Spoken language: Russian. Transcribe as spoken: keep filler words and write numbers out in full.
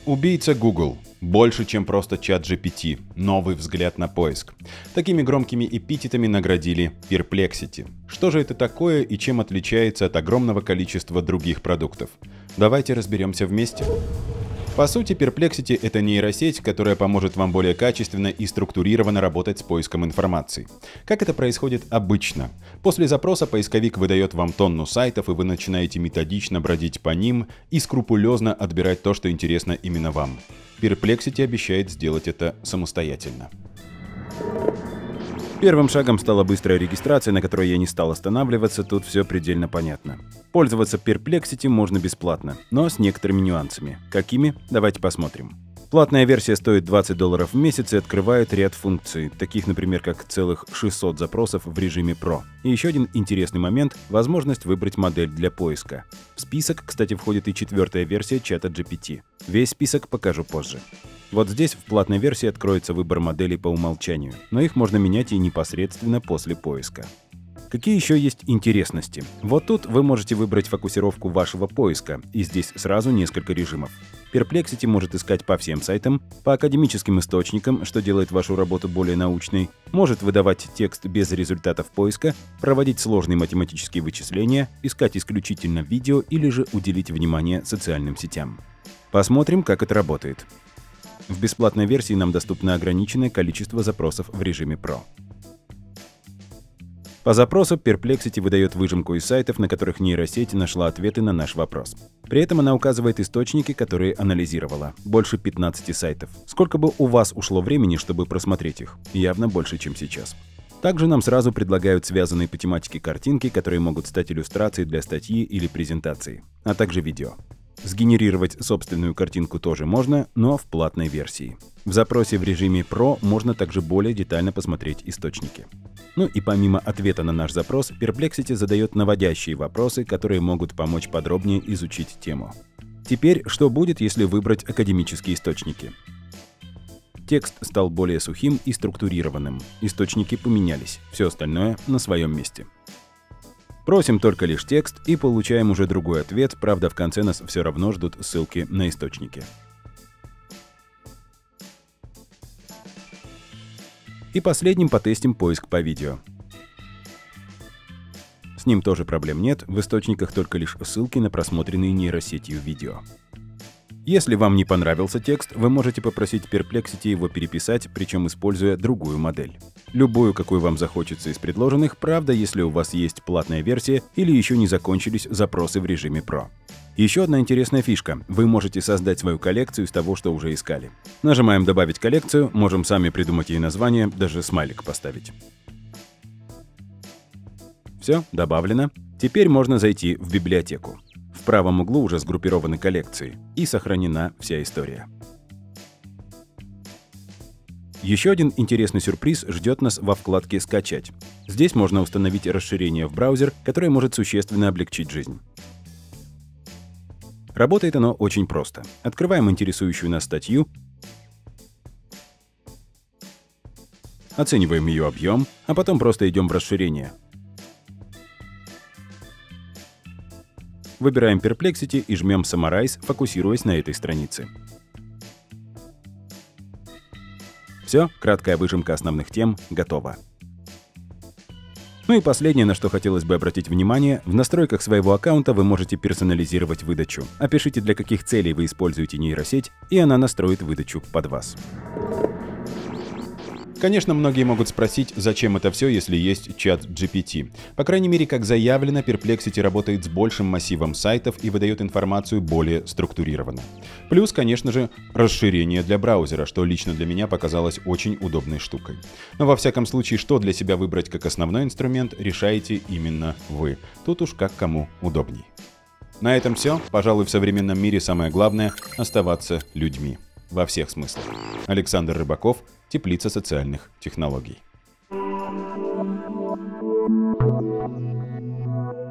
Убийца Google. Больше, чем просто чат джи пи ти. Новый взгляд на поиск. Такими громкими эпитетами наградили Perplexity. Что же это такое и чем отличается от огромного количества других продуктов? Давайте разберемся вместе. По сути, Perplexity — это нейросеть, которая поможет вам более качественно и структурированно работать с поиском информации. Как это происходит обычно? После запроса поисковик выдает вам тонну сайтов, и вы начинаете методично бродить по ним и скрупулезно отбирать то, что интересно именно вам. Perplexity обещает сделать это самостоятельно. Первым шагом стала быстрая регистрация, на которой я не стал останавливаться, тут все предельно понятно. Пользоваться Perplexity можно бесплатно, но с некоторыми нюансами. Какими? Давайте посмотрим. Платная версия стоит двадцать долларов в месяц и открывает ряд функций, таких, например, как целых шестьсот запросов в режиме Pro. И еще один интересный момент — возможность выбрать модель для поиска. В список, кстати, входит и четвертая версия чата джи пи ти. Весь список покажу позже. Вот здесь в платной версии откроется выбор моделей по умолчанию, но их можно менять и непосредственно после поиска. Какие еще есть интересности? Вот тут вы можете выбрать фокусировку вашего поиска, и здесь сразу несколько режимов. Perplexity может искать по всем сайтам, по академическим источникам, что делает вашу работу более научной, может выдавать текст без результатов поиска, проводить сложные математические вычисления, искать исключительно видео или же уделить внимание социальным сетям. Посмотрим, как это работает. В бесплатной версии нам доступно ограниченное количество запросов в режиме Pro. По запросу Perplexity выдает выжимку из сайтов, на которых нейросеть нашла ответы на наш вопрос. При этом она указывает источники, которые анализировала. Больше пятнадцати сайтов. Сколько бы у вас ушло времени, чтобы просмотреть их? Явно больше, чем сейчас. Также нам сразу предлагают связанные по тематике картинки, которые могут стать иллюстрацией для статьи или презентации, а также видео. Сгенерировать собственную картинку тоже можно, но в платной версии. В запросе в режиме Pro можно также более детально посмотреть источники. Ну и помимо ответа на наш запрос, Perplexity задает наводящие вопросы, которые могут помочь подробнее изучить тему. Теперь, что будет, если выбрать академические источники? Текст стал более сухим и структурированным. Источники поменялись, все остальное на своем месте. Просим только лишь текст и получаем уже другой ответ, правда, в конце нас все равно ждут ссылки на источники. И последним потестим поиск по видео. С ним тоже проблем нет, в источниках только лишь ссылки на просмотренные нейросетью видео. Если вам не понравился текст, вы можете попросить Perplexity его переписать, причем используя другую модель. Любую, какую вам захочется из предложенных, правда, если у вас есть платная версия или еще не закончились запросы в режиме Pro. Еще одна интересная фишка. Вы можете создать свою коллекцию из того, что уже искали. Нажимаем «Добавить коллекцию», можем сами придумать ей название, даже смайлик поставить. Все, добавлено. Теперь можно зайти в библиотеку. В правом углу уже сгруппированы коллекции, и сохранена вся история. Еще один интересный сюрприз ждет нас во вкладке «Скачать». Здесь можно установить расширение в браузер, которое может существенно облегчить жизнь. Работает оно очень просто. Открываем интересующую нас статью, оцениваем ее объем, а потом просто идем в расширение. Выбираем Perplexity и жмем Summarize, фокусируясь на этой странице. Все, краткая выжимка основных тем готова. Ну и последнее, на что хотелось бы обратить внимание, в настройках своего аккаунта вы можете персонализировать выдачу. Опишите, для каких целей вы используете нейросеть, и она настроит выдачу под вас. Конечно, многие могут спросить, зачем это все, если есть чат джи пи ти. По крайней мере, как заявлено, Perplexity работает с большим массивом сайтов и выдает информацию более структурированно. Плюс, конечно же, расширение для браузера, что лично для меня показалось очень удобной штукой. Но во всяком случае, что для себя выбрать как основной инструмент, решаете именно вы. Тут уж как кому удобней. На этом все. Пожалуй, в современном мире самое главное — оставаться людьми. Во всех смыслах. Александр Рыбаков, Теплица социальных технологий.